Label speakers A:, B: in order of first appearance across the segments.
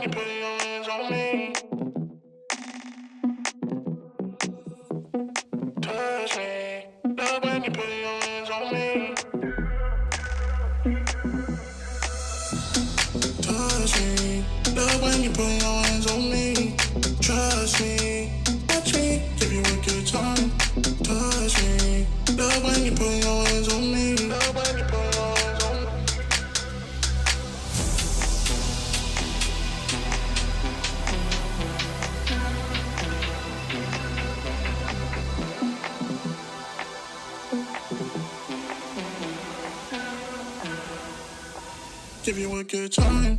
A: when you put your hands on me. Touch me. Love when you put your hands on me. Touch me. Love when you put your hands on me. Trust me. Watch me. Give you a good time. Touch me. Love when you put your hands on me. Love when you put your hands on me. Give you a good time.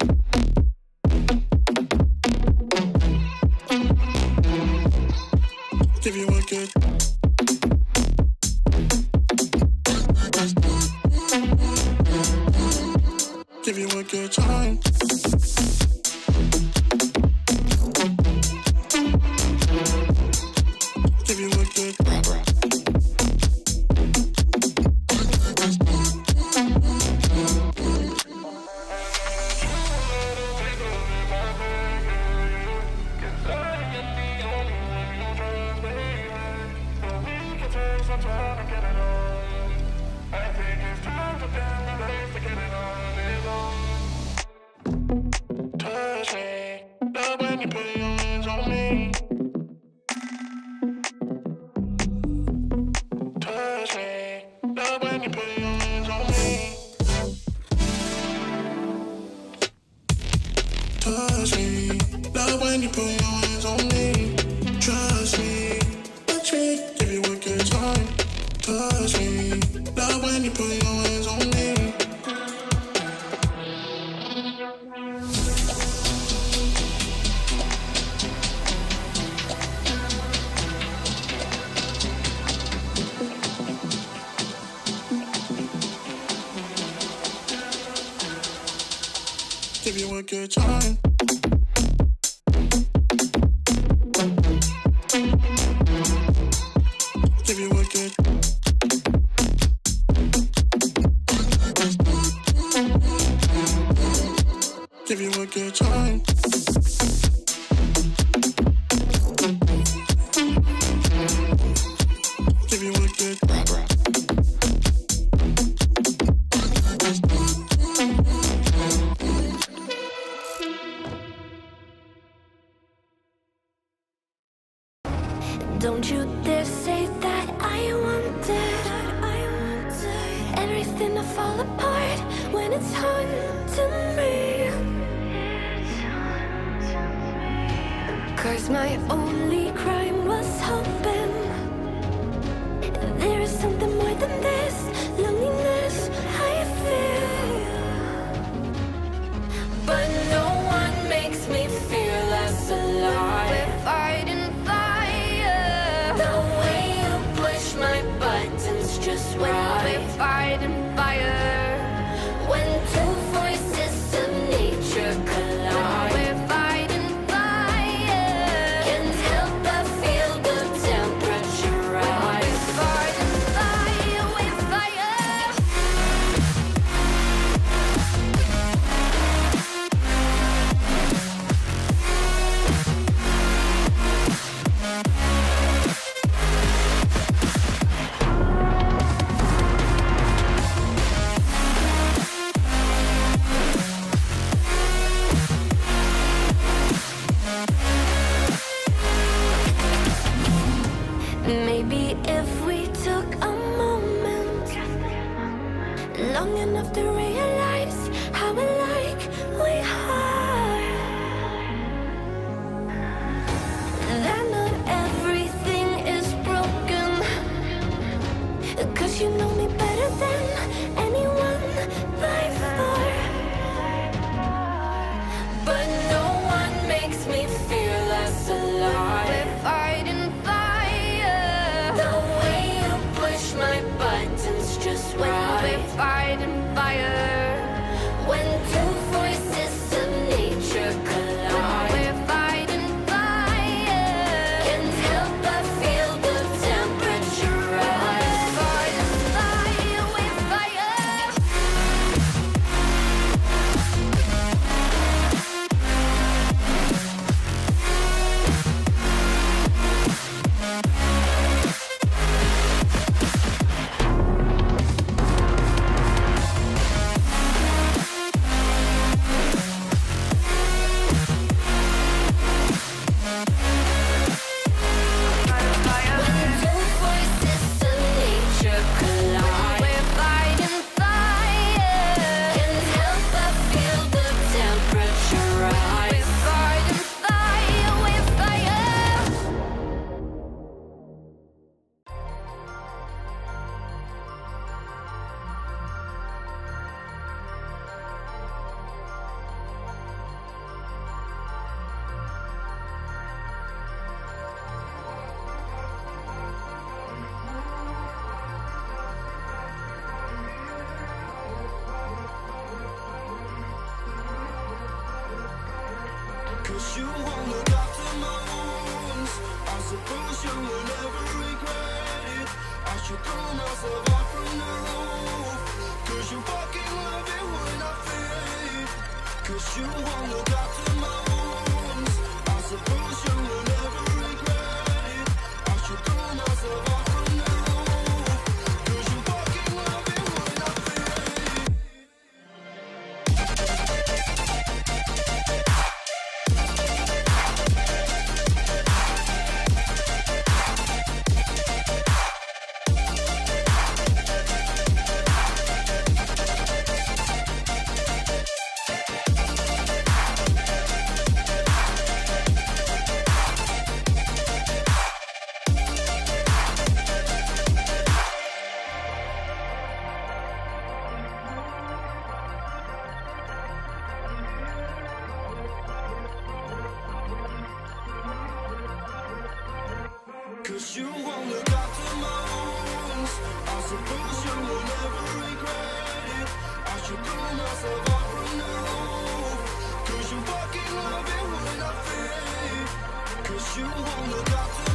A: Give you a good. Give you a good time. Give you a good. Touch me, love when you put your hands on me. Touch me, love when you put your hands on me. Touch me, love when you put your hands on me. Trust me, watch me, give you a good time. Touch me, love when you put your hands on me. Give you a good time. Give you a good. Give you a good time. Give you a good.
B: Don't you dare say that I wanted everything to fall apart when it's haunting me. 'Cause my only crime was hoping there is something more than this loneliness I feel. But no one makes me feel less alive. We're fighting fire. The way you push my buttons just right. We're fighting fire. When two voices of nature collide. We're fighting fire. Can't help but feel the temperature rise. We're fighting fire. We're fire. Maybe if we took a moment long enough to realize how alike we are, that not everything is broken. 'Cause you know me better than anyone by far. But no one makes me feel less alive. We're fighting fire. The way you push my buttons just right. We're fighting fire. When two voices of nature collide. We're fighting fire. Can't help but feel the temperature rise. We're fighting fire. We're fire.
A: 'cause you won't look after my wounds. I suppose you will never regret it. I should throw myself out from the roof, 'cause you fucking love it when I fade. 'Cause you won't look after my wounds. I suppose you will never regret it. I should throw myself out from the roof, 'cause you fucking love it when I fade. Cause you won't look after my wounds. I suppose you will never regret it. I should throw myself out from the roof, 'cause you fucking love it when I fade. 'Cause you won't look after